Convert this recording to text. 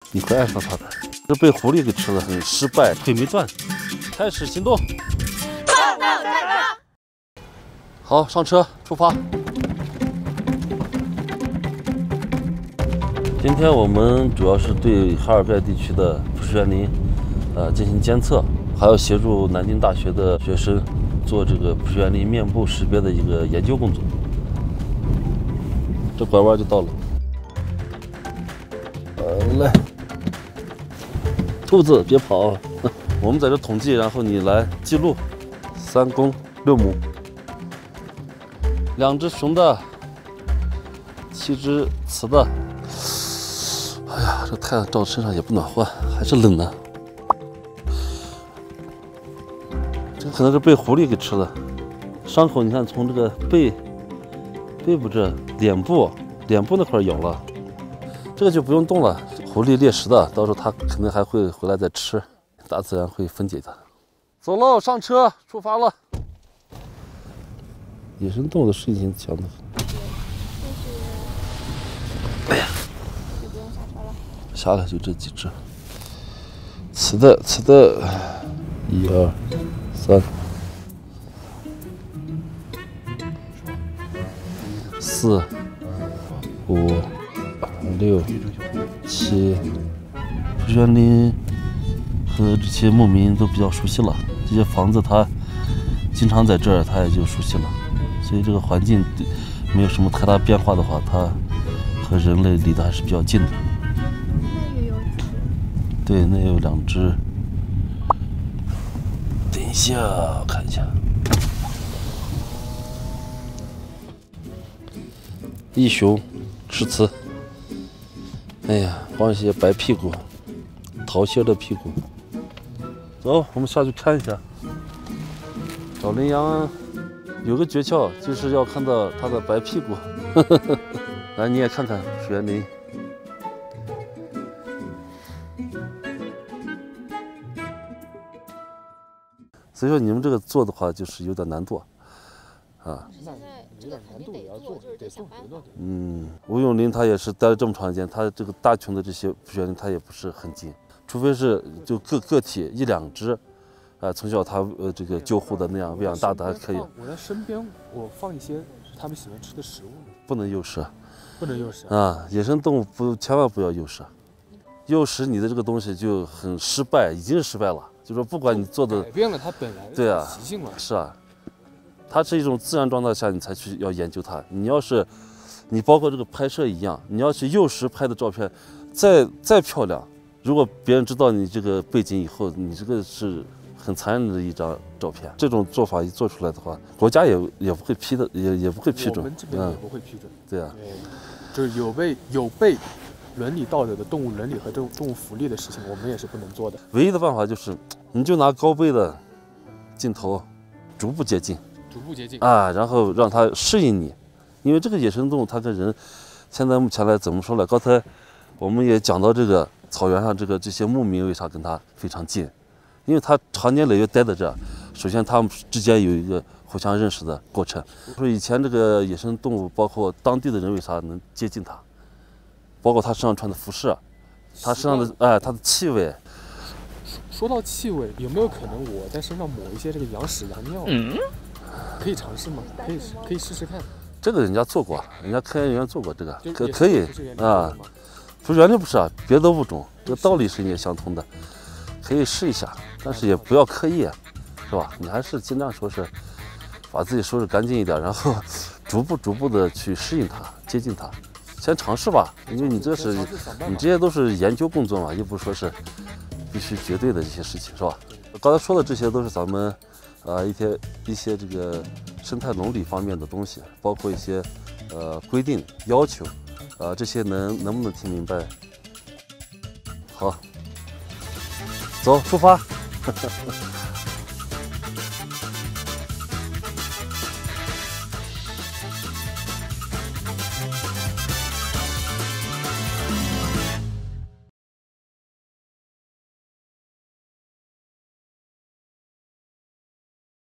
你会爱上它的。这被狐狸给吃了，很失败，腿没断。开始行动， 报道战车。 好，上车出发。今天我们主要是对哈尔盖地区的富士园林，进行监测，还要协助南京大学的学生做这个富士园林面部识别的一个研究工作。这拐弯就到了。来，兔子别跑，我们在这统计，然后你来记录。3公6母，2只雄的，7只雌的。哎呀，这太阳照身上也不暖和，还是冷呢。这可能是被狐狸给吃了，伤口你看，从这个背部这脸部那块咬了，这个就不用动了。狐狸猎食的，到时候它肯定还会回来再吃，大自然会分解它。走喽，上车，出发了。野生动物的适应性强的。哎呀， 就不用下车了。 下来就这几只，雌的，1、2、3、4、5、6、7。富士园林和这些牧民都比较熟悉了，这些房子它经常在这儿，它也就熟悉了，所以这个环境没有什么太大变化的话，它和人类离得还是比较近的。 那也有对，那有2只。等一下，看一下。1雄10雌。哎呀，光一些白屁股，桃心的屁股。走，我们下去看一下。找羚羊有个诀窍，就是要看到它的白屁股。来，你也看看富士园林。所以说你们这个做的话，就是有点难度啊。 现在这个肯定得做，就是得想办法。 吴永林他也是待了这么长时间，他这个大群的这些富士园林他也不是很近，除非是就个体1、2只，从小他这个救护的那样喂养大的还可以。 我在身边，我放一些他们喜欢吃的食物。 不能诱食， 不能诱食啊！野生动物千万不要诱食，诱食你的这个东西就很失败，已经是失败了。就说不管你做的改变了它本来的习性了。 是啊，它是一种自然状态下你才去要研究它。你要是你包括这个拍摄一样，你要去诱食拍的照片，再漂亮，如果别人知道你这个背景以后，你这个是很残忍的一张照片。这种做法一做出来的话，国家也不会批的，也不会批准。 我们这边也不会批准。 对啊， 就是有悖伦理道德的动物伦理和动物福利的事情，我们也是不能做的。 唯一的办法就是，你就拿高倍的镜头逐步接近啊，然后让它适应你。因为这个野生动物它跟人现在目前来怎么说呢？刚才我们也讲到这个草原上这些牧民为啥跟它非常近？因为它长年累月待在这，首先它们之间有一个互相认识的过程。说以前这个野生动物，包括当地的人为啥能接近它？包括它身上穿的服饰，它身上的它的气味。 说到气味，有没有可能我在身上抹一些这个羊屎羊尿？可以尝试吗？可以试试看。 这个人家做过，人家科研人员做过这个，可以啊。不是园林不是啊，别的物种这个道理是也相通的，可以试一下，但是也不要刻意，是吧？你还是尽量说是把自己收拾干净一点，然后逐步的去适应它，接近它。先尝试吧，因为你这些都是研究工作嘛，又不是说是必须绝对的这些事情，是吧？刚才说的这些都是咱们一些这个生态伦理方面的东西，包括一些规定要求，这些能不能听明白？好，走，出发。